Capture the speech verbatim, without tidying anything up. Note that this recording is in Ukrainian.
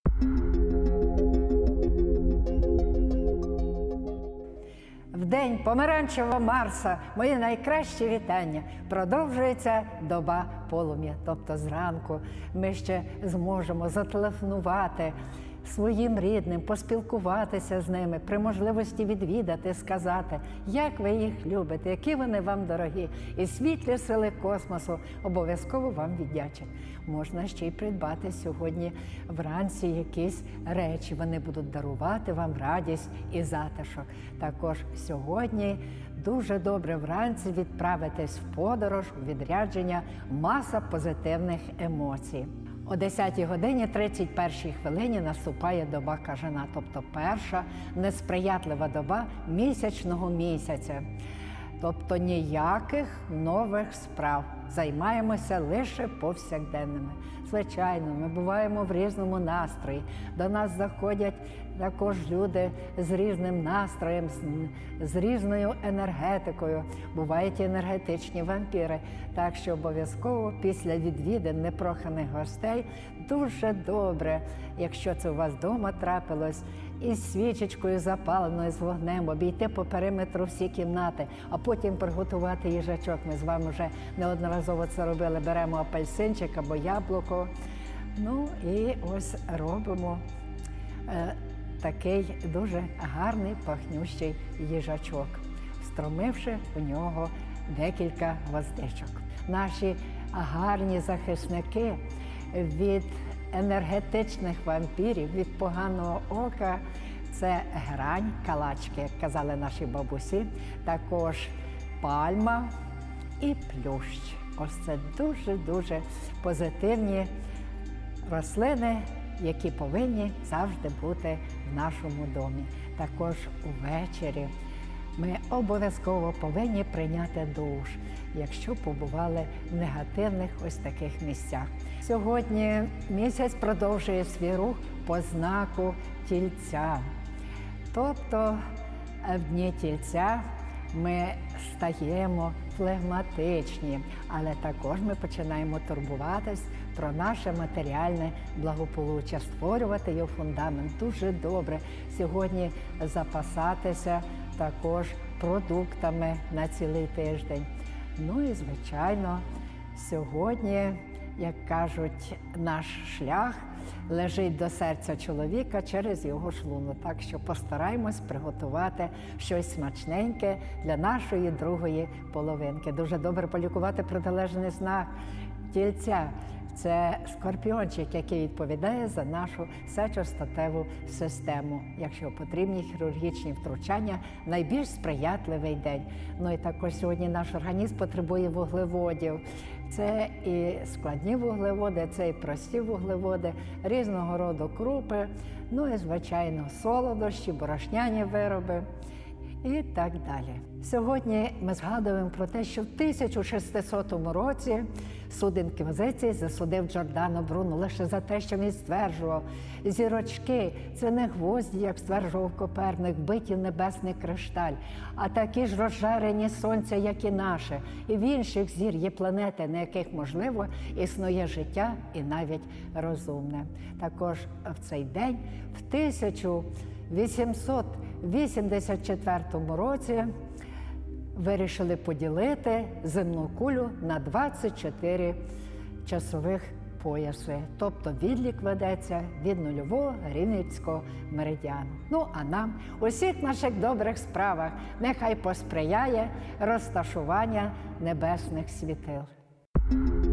В день помаранчевого Марса мої найкращі вітання. Продовжується доба полум'я, тобто зранку ми ще зможемо зателефонувати своїм рідним, поспілкуватися з ними, при можливості відвідати, сказати, як ви їх любите, які вони вам дорогі. І світлі сили космосу обов'язково вам віддячать. Можна ще й придбати сьогодні вранці якісь речі. Вони будуть дарувати вам радість і затишок. Також сьогодні дуже добре вранці відправитись в подорож, у відрядження, маса позитивних емоцій. О десятій годині тридцять першій хвилині наступає доба кажана, тобто перша несприятлива доба місячного місяця. Тобто ніяких нових справ, займаємося лише повсякденними. Звичайно, ми буваємо в різному настрої, до нас заходять також люди з різним настроєм, з, з різною енергетикою. Бувають і енергетичні вампіри. Так що обов'язково після відвідин непроханих гостей дуже добре, якщо це у вас вдома трапилось, із свічечкою запаленою, з вогнем, обійти по периметру всі кімнати, а потім приготувати їжачок. Ми з вами вже неодноразово це робили. Беремо апельсинчик або яблуко, ну і ось робимо е, такий дуже гарний пахнющий їжачок, встромивши у нього декілька гвоздичок. Наші гарні захисники від енергетичних вампірів, від поганого ока – це грань, калачки, як казали наші бабусі, також пальма і плющ. Ось це дуже-дуже позитивні рослини, які повинні завжди бути в нашому домі. Також увечері ми обов'язково повинні прийняти душ, якщо побували в негативних ось таких місцях. Сьогодні місяць продовжує свій рух по знаку Тільця. Тобто в дні Тільця ми стаємо флегматичні, але також ми починаємо турбуватись про наше матеріальне благополуччя, створювати його фундамент. Дуже добре сьогодні запасатися також продуктами на цілий тиждень. Ну і, звичайно, сьогодні, як кажуть, наш шлях лежить до серця чоловіка через його шлунок. Так що постараємось приготувати щось смачненьке для нашої другої половинки. Дуже добре полікувати протилежний знак Тільця. Це скорпіончик, який відповідає за нашу сечостатеву систему. Якщо потрібні хірургічні втручання, найбільш сприятливий день. Ну і також сьогодні наш організм потребує вуглеводів. Це і складні вуглеводи, це і прості вуглеводи, різного роду крупи, ну і, звичайно, солодощі, борошняні вироби і так далі. Сьогодні ми згадуємо про те, що в тисяча шестисотому році суд інквізиції засудив Джордано Бруно лише за те, що він стверджував, зірочки – це не гвозді, як стверджував Коперник, биті в небесний кришталь, а такі ж розжарені сонця, як і наше. І в інших зір є планети, на яких, можливо, існує життя і навіть розумне. Також в цей день, в тисяча вісімсот вісімдесят четвертому році, вирішили поділити земну кулю на двадцять чотири часових пояси. Тобто відлік ведеться від нульового Грінвічського меридіану. Ну, а нам у всіх наших добрих справах нехай посприяє розташування небесних світил.